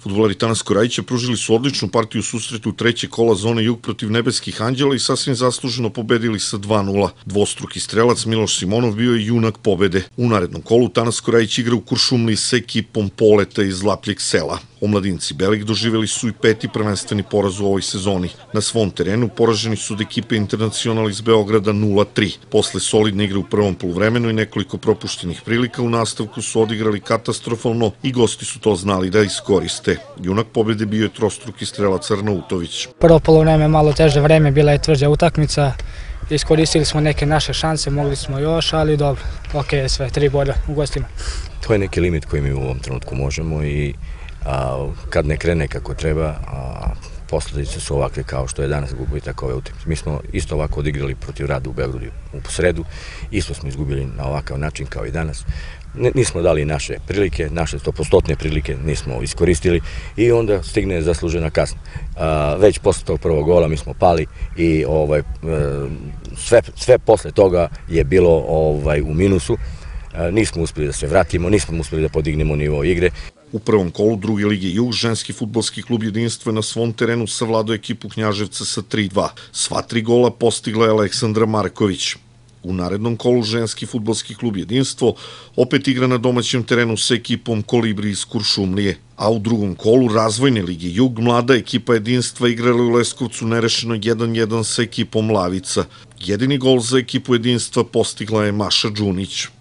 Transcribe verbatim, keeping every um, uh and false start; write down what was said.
Fudbaleri Tanasko Rajića pružili su odličnu partiju u susretu trećeg kola zone Jug protiv Nebeskih Anđela i sasvim zasluženo pobedili sa dva nula. Dvostruki strelac Miloš Simonov bio je junak pobede. U narednom kolu Tanasko Rajić igra u Kuršumliji sa ekipom Poleta iz Lapljeg Sela. Omladinci Belik doživjeli su i peti prvenstveni poraz u ovoj sezoni. Na svom terenu poraženi su od ekipe Internacional iz Beograda nula tri. Posle solidne igre u prvom poluvremenu i nekoliko propuštenih prilika u nastavku su odigrali katastrofalno i gosti su to znali da iskoriste. Junak pobjede bio je trostruki strelac Arnautović. Prvo poluvreme malo teže vreme, bila je tvrđa utakmica. Iskoristili smo neke naše šanse, mogli smo još, ali dobro, ok je sve, tri boda u gostima. To je neki limit koji mi u ovom trenutku možemo i a, kad ne krene kako treba, a, posljedice su ovakve kao što je danas gubitak ove utakmice. Mi smo isto ovako odigrali protiv Rada u Beogradu u sredu, isto smo izgubili na ovakav način kao i danas. Nismo dali naše prilike, naše stopostotne prilike nismo iskoristili i onda stigne zaslužena kazna. Već posle tog prvog gola mi smo pali i ovaj, sve, sve posle toga je bilo ovaj, u minusu. Nismo uspjeli da se vratimo, nismo uspjeli da podignemo nivo igre. U prvom kolu druge lige Jug ženski fudbalski klub Jedinstvo je na svom terenu savladao ekipu Knjaževca sa tri dva. Sva tri gola postigla je Aleksandra Marković. U narednom kolu ženski fudbalski klub Jedinstvo opet igra na domaćem terenu sa ekipom Kolibri iz Kuršumlije, a u drugom kolu razvojne lige Jug mlada ekipa Jedinstva igrala u Leskovcu nerešeno jedan jedan sa ekipom Lavica. Jedini gol za ekipu Jedinstva postigla je Maša Đunić.